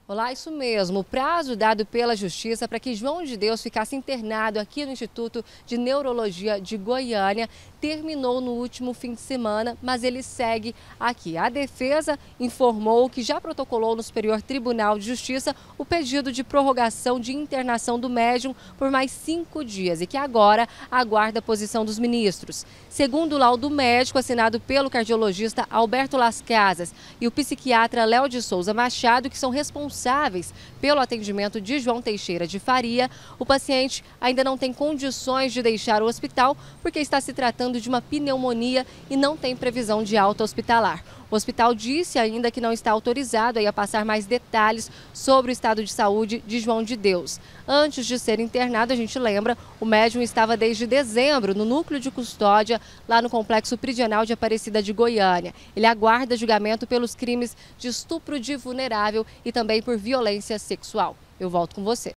Olá, isso mesmo. O prazo dado pela Justiça para que João de Deus ficasse internado aqui no Instituto de Neurologia de Goiânia terminou no último fim de semana, mas ele segue aqui. A defesa informou que já protocolou no Superior Tribunal de Justiça o pedido de prorrogação de internação do médium por mais 5 dias e que agora aguarda a posição dos ministros. Segundo o laudo médico assinado pelo cardiologista Alberto Las Casas e o psiquiatra Léo de Souza Machado, que são responsáveis pelo atendimento de João Teixeira de Faria, o paciente ainda não tem condições de deixar o hospital porque está se tratando de uma pneumonia e não tem previsão de alta hospitalar. O hospital disse ainda que não está autorizado a passar mais detalhes sobre o estado de saúde de João de Deus. Antes de ser internado, a gente lembra, o médium estava desde dezembro no núcleo de custódia lá no Complexo Prisional de Aparecida de Goiânia. Ele aguarda julgamento pelos crimes de estupro de vulnerável e também por violência sexual. Eu volto com você.